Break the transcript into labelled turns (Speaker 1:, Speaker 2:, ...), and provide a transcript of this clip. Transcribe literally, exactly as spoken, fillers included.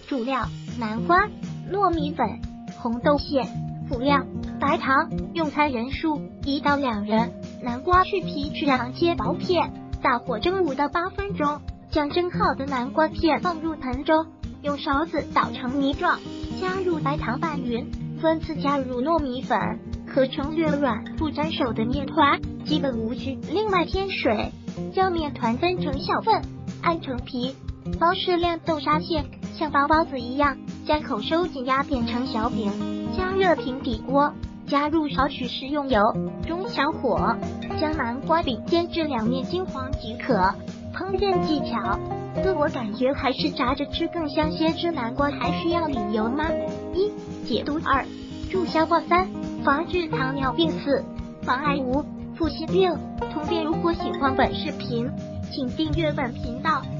Speaker 1: 主料：南瓜、糯米粉、红豆馅。辅料：白糖。用餐人数一到两人。南瓜去皮去瓤切薄片，大火蒸五到八分钟。将蒸好的南瓜片放入盆中，用勺子捣成泥状，加入白糖拌匀，分次加入糯米粉，合成略软不粘手的面团，基本无需另外添水。将面团分成小份，按成皮，包适量豆沙馅，像包包子一样，将口收紧压扁成小饼。加热平底锅，加入少许食用油，中小火将南瓜饼煎至两面金黄即可。烹饪技巧：自我感觉还是炸着吃更香些。吃南瓜还需要理由吗？一、解毒；二、助消化；三、防治糖尿病；四、防癌五、复心病。通便。如果喜欢本视频，请订阅本频道。